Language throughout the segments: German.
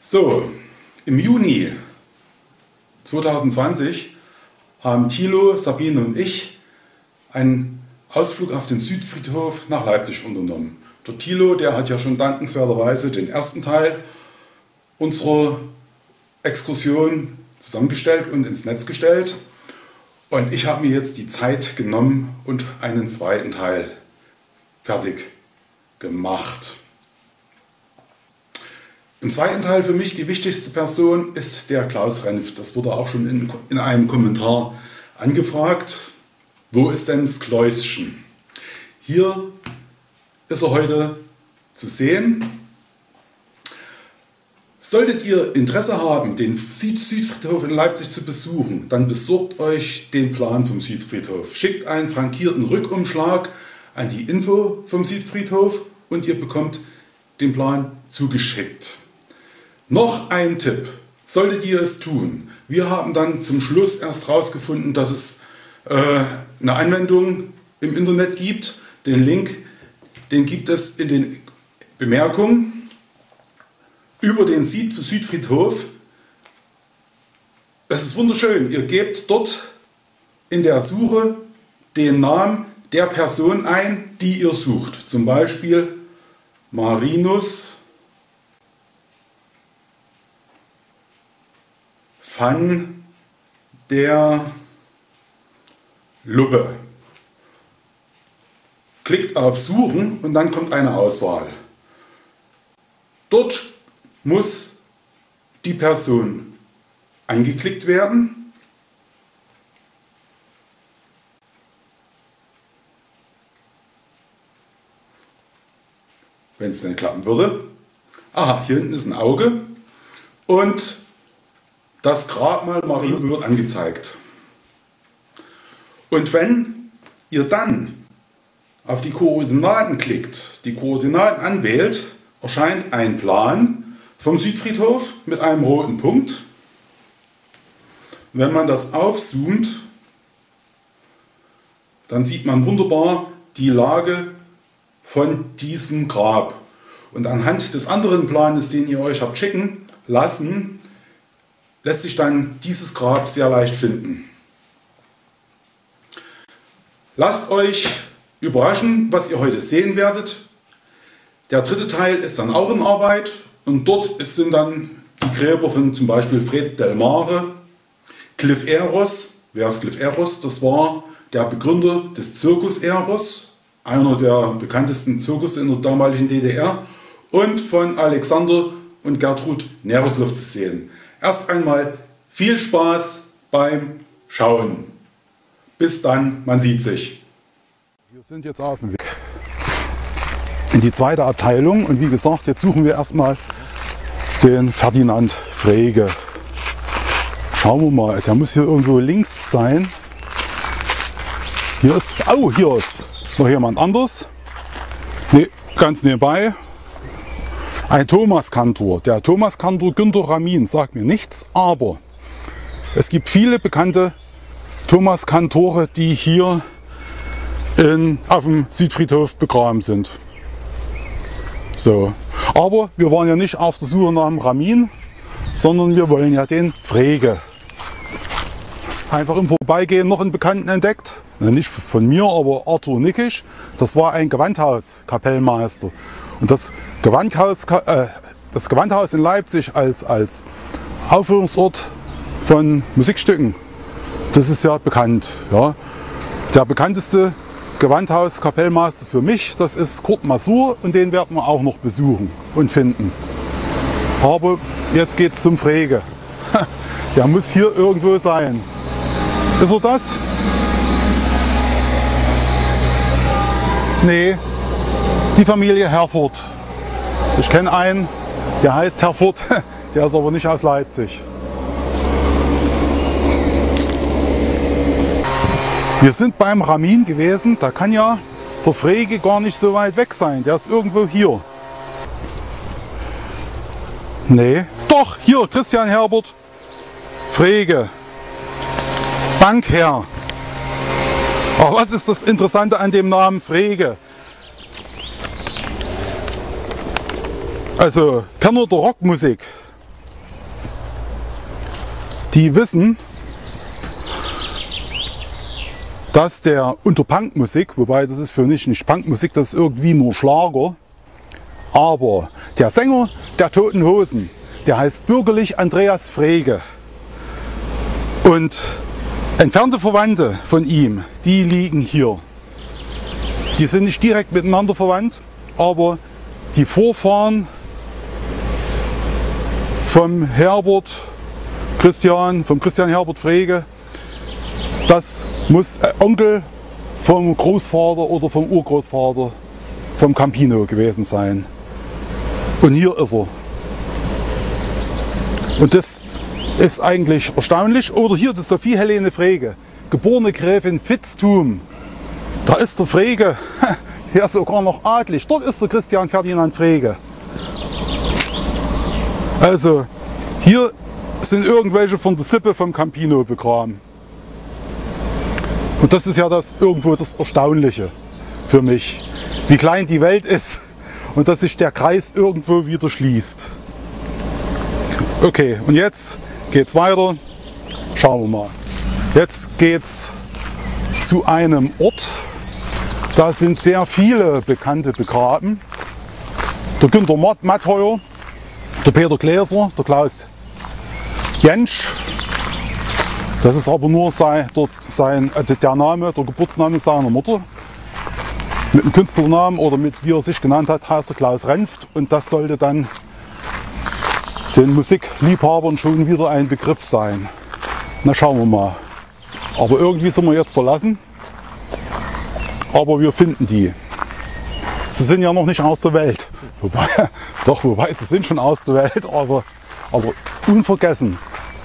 So, im Juni 2020 haben Thilo, Sabine und ich einen Ausflug auf den Südfriedhof nach Leipzig unternommen. Der Thilo, der hat ja schon dankenswerterweise den ersten Teil unserer Exkursion zusammengestellt und ins Netz gestellt. Und ich habe mir jetzt die Zeit genommen und einen zweiten Teil fertig gemacht. Im zweiten Teil für mich die wichtigste Person ist der Klaus Renf. Das wurde auch schon in einem Kommentar angefragt. Wo ist denn das Kläuschen? Hier ist er heute zu sehen. Solltet ihr Interesse haben, den Südfriedhof in Leipzig zu besuchen, dann besorgt euch den Plan vom Südfriedhof. Schickt einen frankierten Rückumschlag an die Info vom Südfriedhof und ihr bekommt den Plan zugeschickt. Noch ein Tipp, solltet ihr es tun. Wir haben dann zum Schluss erst herausgefunden, dass es eine Anwendung im Internet gibt. Den Link, den gibt es in den Bemerkungen über den Südfriedhof. Das ist wunderschön. Ihr gebt dort in der Suche den Namen der Person ein, die ihr sucht. Zum Beispiel Marinus van der Lubbe. Klickt auf Suchen und dann kommt eine Auswahl. Dort muss die Person angeklickt werden. Wenn es dann klappen würde. Aha, hier hinten ist ein Auge und das Grabmal Marinus wird angezeigt. Und wenn ihr dann auf die Koordinaten klickt, die Koordinaten anwählt, erscheint ein Plan vom Südfriedhof mit einem roten Punkt. Wenn man das aufzoomt, dann sieht man wunderbar die Lage von diesem Grab. Und anhand des anderen Planes, den ihr euch habt schicken lassen, lässt sich dann dieses Grab sehr leicht finden. Lasst euch überraschen, was ihr heute sehen werdet. Der dritte Teil ist dann auch in Arbeit und dort sind dann die Gräber von zum Beispiel Fred Del Mare, Cliff Eros. Wer ist Cliff Eros? Das war der Begründer des Circus Eros, einer der bekanntesten Zirkusse in der damaligen DDR, und von Alexander und Gertrud Nereslow zu sehen. Erst einmal viel Spaß beim Schauen. Bis dann, man sieht sich. Wir sind jetzt auf dem Weg in die zweite Abteilung und wie gesagt, jetzt suchen wir erstmal den Ferdinand Frege. Schauen wir mal, der muss hier irgendwo links sein. Hier ist, oh, hier ist noch jemand anders. Ne, ganz nebenbei. Ein Thomaskantor. Der Thomaskantor Günter Ramin sagt mir nichts, aber es gibt viele bekannte Thomaskantore, die hier auf dem Südfriedhof begraben sind. So. Aber wir waren ja nicht auf der Suche nach dem Ramin, sondern wir wollen ja den Frege. Einfach im Vorbeigehen noch einen Bekannten entdeckt. Nicht von mir, aber Arthur Nickisch. Das war ein Gewandhaus-Kapellmeister. Und das Gewandhaus in Leipzig als Aufführungsort von Musikstücken, das ist ja bekannt. Ja. Der bekannteste Gewandhaus-Kapellmeister für mich, das ist Kurt Masur und den werden wir auch noch besuchen und finden. Aber jetzt geht es zum Frege. Der muss hier irgendwo sein. Ist er das? Nee, die Familie Herford. Ich kenne einen, der heißt Herford, der ist aber nicht aus Leipzig. Wir sind beim Ramin gewesen, da kann ja der Frege gar nicht so weit weg sein, der ist irgendwo hier. Nee, doch, hier, Christian Herbert, Frege, Bankherr. Aber was ist das Interessante an dem Namen Frege? Also Kenner der Rockmusik die wissen, dass der unter Punkmusik, wobei das ist für mich nicht Punkmusik, das ist irgendwie nur Schlager, aber der Sänger der Toten Hosen, der heißt bürgerlich Andreas Frege. Und entfernte Verwandte von ihm, die liegen hier. Die sind nicht direkt miteinander verwandt, aber die Vorfahren vom Christian Herbert Frege, das muss Onkel vom Großvater oder vom Urgroßvater vom Campino gewesen sein. Und hier ist er. Und das ist eigentlich erstaunlich. Oder hier, das ist Sophie Helene Frege, geborene Gräfin Vitzthum. Da ist der Frege, ja sogar noch adlig. Dort ist der Christian Ferdinand Frege. Also hier sind irgendwelche von der Sippe vom Campino begraben. Und das ist ja irgendwo das Erstaunliche für mich, wie klein die Welt ist und dass sich der Kreis irgendwo wieder schließt. Okay, und jetzt geht's weiter. Schauen wir mal. Jetzt geht's zu einem Ort. Da sind sehr viele Bekannte begraben. Der Günter Mattheuer, der Peter Gläser, der Klaus Jentsch. Das ist aber nur der Name, der Geburtsname seiner Mutter. Mit dem Künstlernamen oder mit wie er sich genannt hat, heißt er Klaus Renft. Und das sollte dann den Musikliebhabern schon wieder ein Begriff sein. Na, schauen wir mal. Aber irgendwie sind wir jetzt verlassen. Aber wir finden die. Sie sind ja noch nicht aus der Welt. Wobei sie sind schon aus der Welt, aber unvergessen.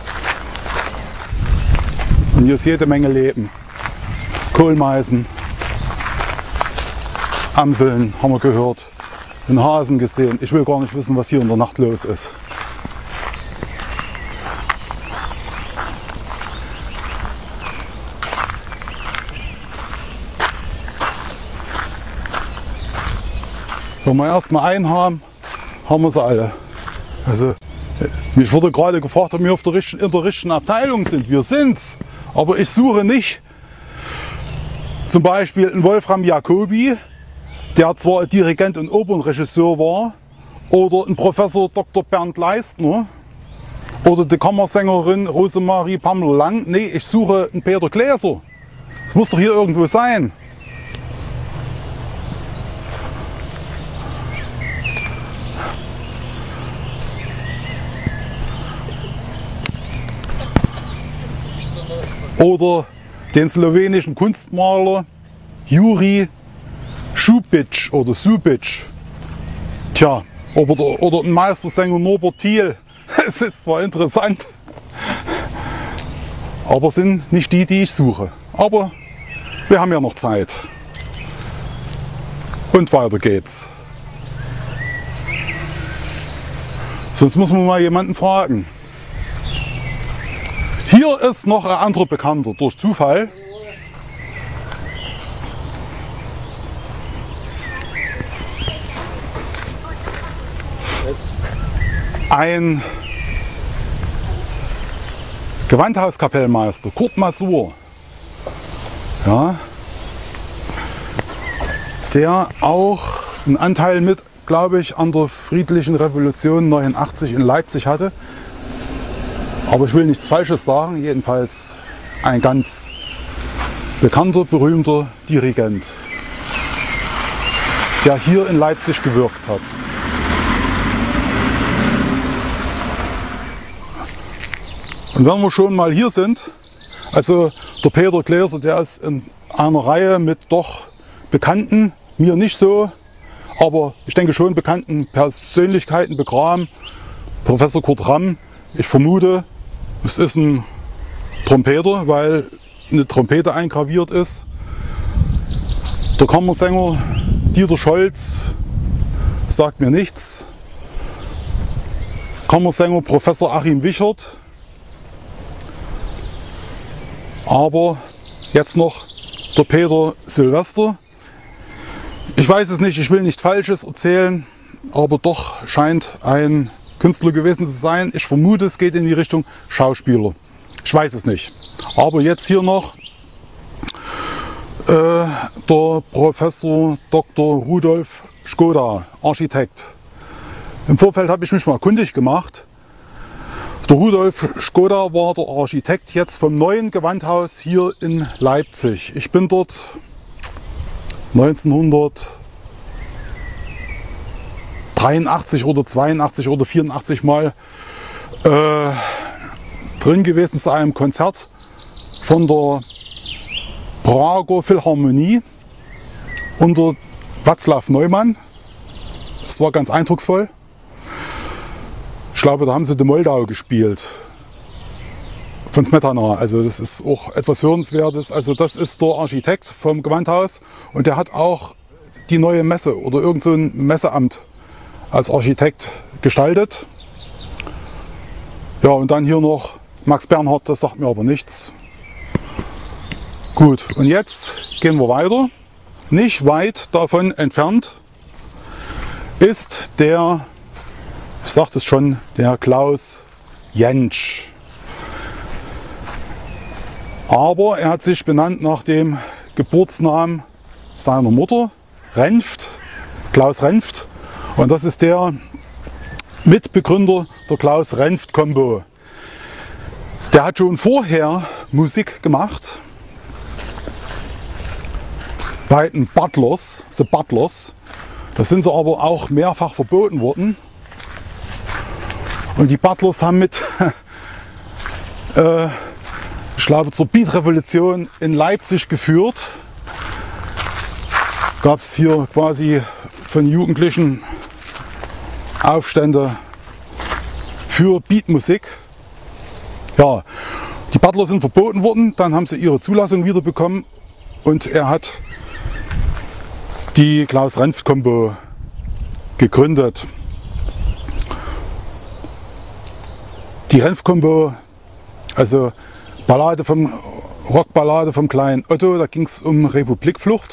Und hier ist jede Menge Leben. Kohlmeisen, Amseln haben wir gehört, einen Hasen gesehen. Ich will gar nicht wissen, was hier in der Nacht los ist. Wenn wir erstmal einen haben, haben wir sie alle. Also, mich wurde gerade gefragt, ob wir in der richtigen Abteilung sind. Wir sind's. Aber ich suche nicht zum Beispiel einen Wolfram Jacobi, der zwar ein Dirigent und Opernregisseur war, oder einen Professor Dr. Bernd Leistner oder die Kammersängerin Rosemarie Pamela Lang. Nee, ich suche einen Peter Gläser. Das muss doch hier irgendwo sein. Oder den slowenischen Kunstmaler Juri Šubic oder Subic. Tja, oder ein Meistersänger Norbert Thiel. Es ist zwar interessant, aber sind nicht die ich suche. Aber wir haben ja noch Zeit. Und weiter geht's. Sonst muss man mal jemanden fragen. Hier ist noch ein anderer Bekannter durch Zufall. Ein Gewandhauskapellmeister, Kurt Masur, ja, der auch einen Anteil mit, glaube ich, an der Friedlichen Revolution 89 in Leipzig hatte. Aber ich will nichts Falsches sagen, jedenfalls ein ganz bekannter, berühmter Dirigent, der hier in Leipzig gewirkt hat. Und wenn wir schon mal hier sind, also der Peter Gläser, der ist in einer Reihe mit doch bekannten, mir nicht so, aber ich denke schon bekannten Persönlichkeiten begraben. Professor Kurt Ramm, ich vermute, es ist ein Trompeter, weil eine Trompete eingraviert ist. Der Kammersänger Dieter Scholz sagt mir nichts. Kammersänger Professor Achim Wichert. Aber jetzt noch der Peter Silvester. Ich weiß es nicht, ich will nicht Falsches erzählen, aber doch scheint ein Künstler gewesen zu sein. Ich vermute, es geht in die Richtung Schauspieler. Ich weiß es nicht. Aber jetzt hier noch der Professor Dr. Rudolf Škoda, Architekt. Im Vorfeld habe ich mich mal kundig gemacht. Der Rudolf Škoda war der Architekt jetzt vom neuen Gewandhaus hier in Leipzig. Ich bin dort 1983 oder 82 oder 84 mal drin gewesen zu einem Konzert von der Prager Philharmonie unter Václav Neumann. Das war ganz eindrucksvoll. Ich glaube, da haben sie die Moldau gespielt. Von Smetana. Also das ist auch etwas Hörenswertes. Also das ist der Architekt vom Gewandhaus und der hat auch die neue Messe oder irgend so ein Messeamt als Architekt gestaltet. Ja, und dann hier noch Max Bernhard, das sagt mir aber nichts. Gut, und jetzt gehen wir weiter. Nicht weit davon entfernt ist der, ich sagte es schon, der Klaus Jentsch. Aber er hat sich benannt nach dem Geburtsnamen seiner Mutter, Renft, Klaus Renft. Und das ist der Mitbegründer der Klaus Renft Combo. Der hat schon vorher Musik gemacht bei den Butlers, The Butlers. Das sind sie aber auch mehrfach verboten worden. Und die Butlers haben mit, ich glaube, zur Beat-Revolution in Leipzig geführt. Gab es hier quasi von Jugendlichen Aufstände für Beatmusik. Ja, die Butlers sind verboten worden, dann haben sie ihre Zulassung wieder bekommen und er hat die Klaus Renft Combo gegründet. Die Renft Combo, also Rockballade vom kleinen Otto, da ging es um Republikflucht.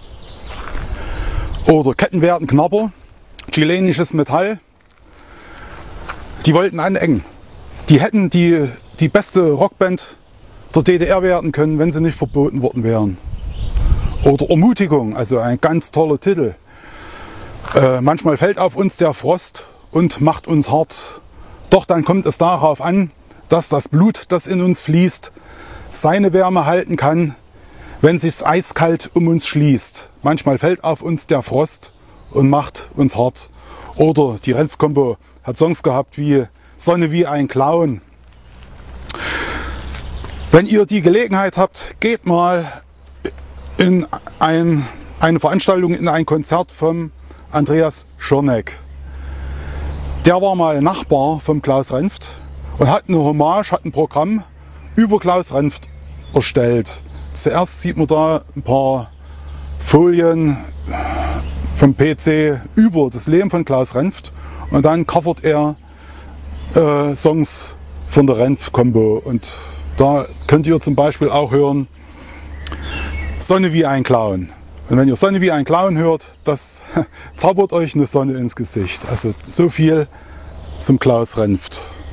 Oder Kettenwerden Knapper, chilenisches Metall. Die wollten anecken. Die hätten die beste Rockband der DDR werden können, wenn sie nicht verboten worden wären. Oder Ermutigung, also ein ganz toller Titel. Manchmal fällt auf uns der Frost und macht uns hart. Doch dann kommt es darauf an, dass das Blut, das in uns fließt, seine Wärme halten kann, wenn sich's eiskalt um uns schließt. Manchmal fällt auf uns der Frost und macht uns hart. Oder die Renft Combo hat Songs gehabt wie Sonne wie ein Clown. Wenn ihr die Gelegenheit habt, geht mal in eine Veranstaltung, in ein Konzert vom Andreas Schorneck. Der war mal Nachbar vom Klaus Renft und hat eine Hommage, hat ein Programm über Klaus Renft erstellt. Zuerst sieht man da ein paar Folien vom PC über das Leben von Klaus Renft und dann covert er Songs von der Renft Combo. Und da könnt ihr zum Beispiel auch hören Sonne wie ein Clown. Und wenn ihr Sonne wie ein Clown hört, das zaubert euch eine Sonne ins Gesicht. Also so viel zum Klaus Renft.